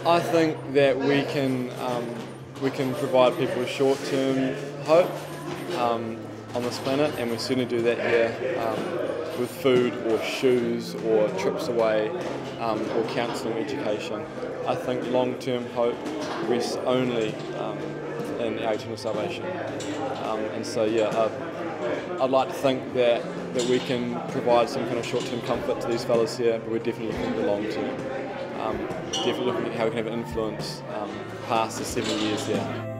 I think that we can provide people with short-term hope on this planet, and we certainly do that here with food or shoes or trips away or counselling, education. I think long-term hope rests only in our eternal salvation, and so yeah, I'd like to think that we can provide some kind of short-term comfort to these fellas here, but we're definitely looking at the long-term. Definitely looking at how we can have an influence past the 7 years here.